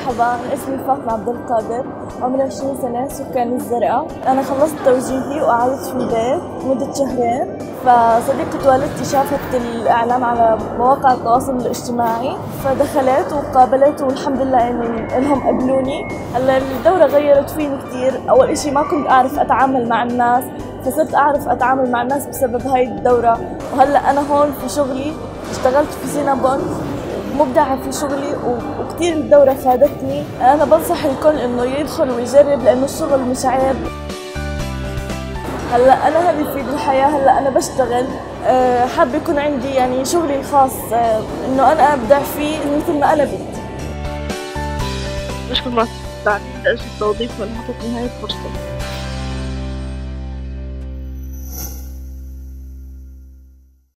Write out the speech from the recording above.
مرحبا، أنا اسمي فاطمة عبد القادر، عمري 20 سنة، سكان الزرقاء. أنا خلصت توجيهي وقعدت في البيت مدة شهرين، فصديقة والدتي شافت الإعلان على مواقع التواصل الاجتماعي، فدخلت وقابلت والحمد لله إنهم قبلوني. هلا الدورة غيرت فيني كثير. أول إشي ما كنت أعرف أتعامل مع الناس، فصرت أعرف أتعامل مع الناس بسبب هاي الدورة. وهلا أنا هون في شغلي، اشتغلت في سينابون، مبدعة في شغلي وكثير الدورة فادتني. أنا بنصح الكل إنه يدخل ويجرب لأنه الشغل مش عيب. هلا أنا هدفي بالحياة، هلا أنا بشتغل، حابة يكون عندي يعني شغلي الخاص، إنه أنا أبدع فيه مثل ما أنا بدي. بشكر مؤسسة التعليم لأجل التوظيف والحقوق نهاية فرصة.